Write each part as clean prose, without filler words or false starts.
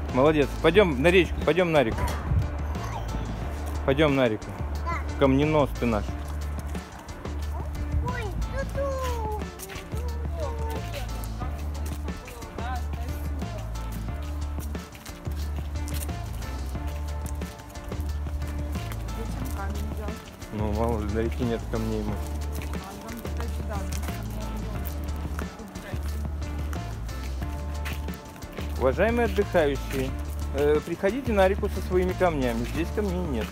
Молодец. Пойдем на речку, пойдем на реку. Пойдем на реку. Камненос ты наш. Ой, ту-ту. Зачем камень взял? Ну, мало ли, на реке нет камней. Там, кстати, да, Уважаемые отдыхающие, приходите на реку со своими камнями. Здесь камней нет.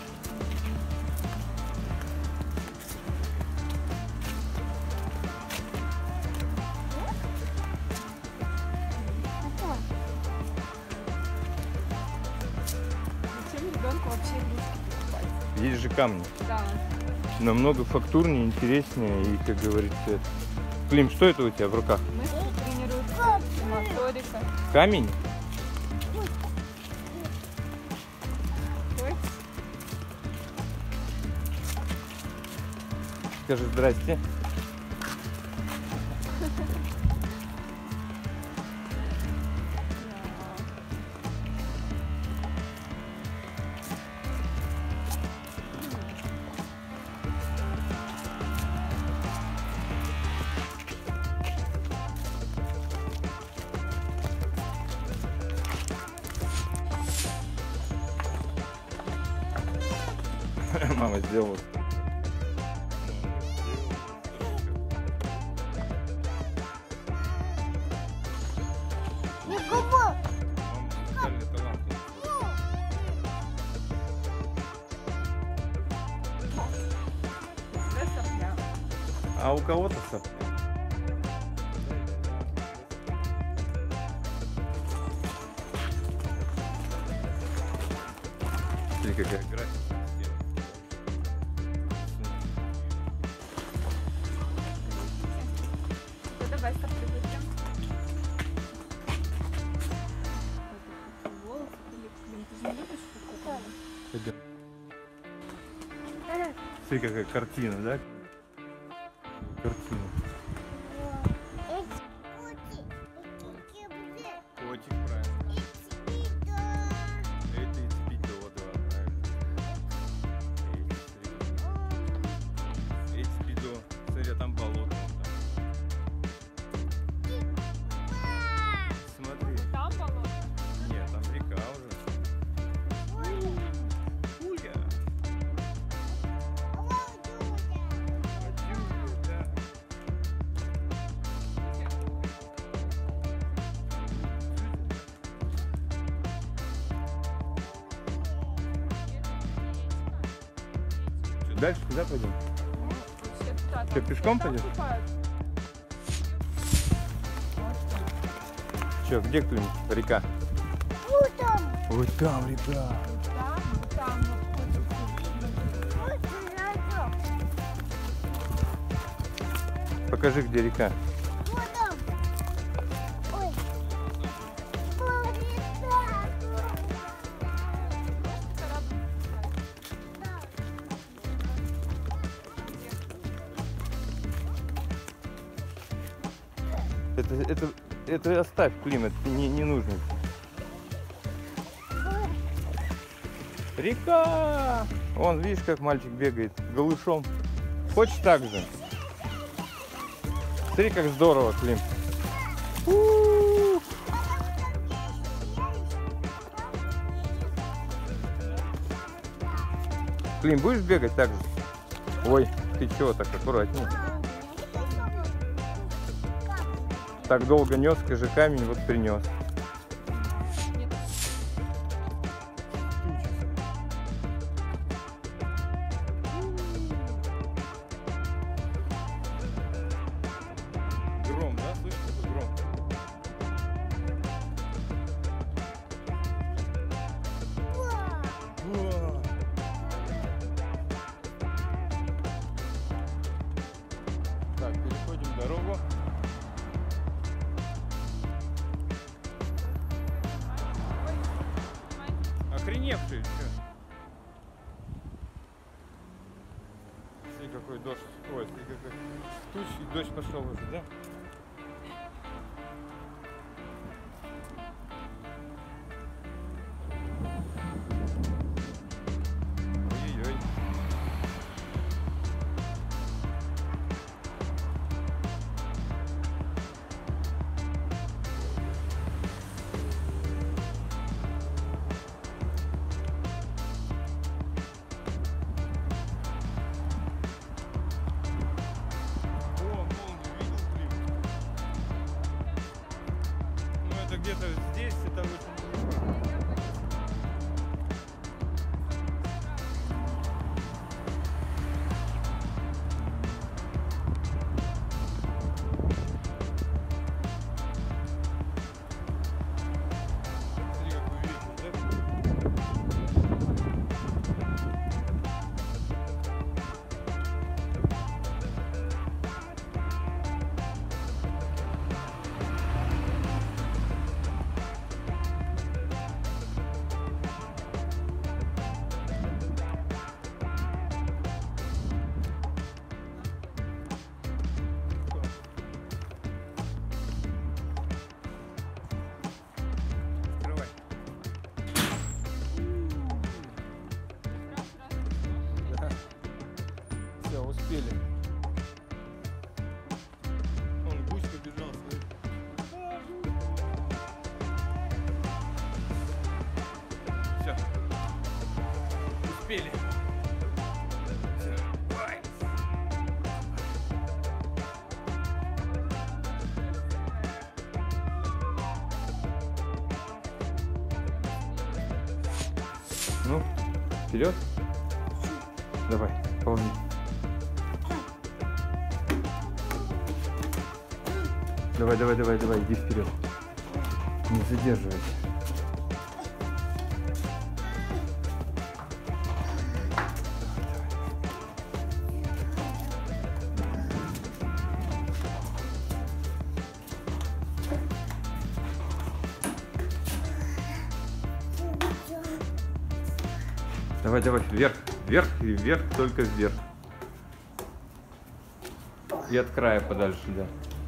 зачем ребенку вообще игрушки покупать? Есть же камни. Да. Намного фактурнее, интереснее и, как говорится, это. Клим, что это у тебя в руках? Мышцы тренируют моторика. Камень? Ой, Скажи здрасте. Мама сделала. Никого. Музыкальный талант. да, сопля. А у кого-то сопля. Смотри, какая графика. Ну, давай соплю вытрем. Волосы, Клим, ты же не любишь футбол? Пойдем. Смотри, какая картина, да? Картина. Котик, правильно. Это Эцпидо, да, правильно. Эцпидо. Смотри, а там болото. Смотри. Там болото? Нет, там река уже. Уя. Да. Что, дальше куда пойдем? Вообще туда. Что, пешком Там пойдешь? купают. Че, где кто-нибудь? Река. Вот там. Вот там река. Там, Вот там. Покажи, где река. Вот там. Ой. Вот там. Это оставь, Клим, это не нужно. Река! Вон, видишь, как мальчик бегает голышом. Хочешь так же? Смотри, как здорово, Клим. У-у-у. Клим, будешь бегать так же? Ой, ты чего так аккуратнее? Так долго нес, скажи, камень вот принес. Гром, да? Слышишь, какой гром? Уа. Так, переходим дорогу. Охреневший, что? Смотри, какой дождь. Ой, смотри, какой туч, и дождь пошел уже, да? где-то здесь, это очень... Смотри, какой вечер, да? Открывай. Да. Все, успели. Он гусь побежал, смотри. Все. Успели. Все. Давай. Ну, вперед. Давай, полни. Давай, давай, давай, давай, иди вперед. Не задерживайся. Давай, давай, вверх, вверх и вверх, только вверх. И от края подальше, да.